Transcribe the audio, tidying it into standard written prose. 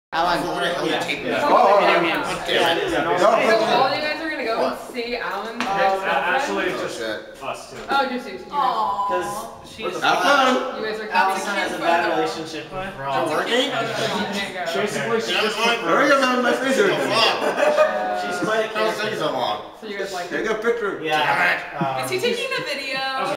Alan. What the hell are you taking Yeah. that? Oh, Yeah, yeah. So all you guys are gonna go and see Alan's next girlfriend? Actually, Oh, just shit. us two. Oh, just you. Because she's Alan! You guys are Allison has a bad relationship with Is it Rob. working? You can't go. Basically, she just Hurry up, man, my freezer. She's quite a How is it so long? So you guys like Take it? a picture. Yeah. Is he taking a video?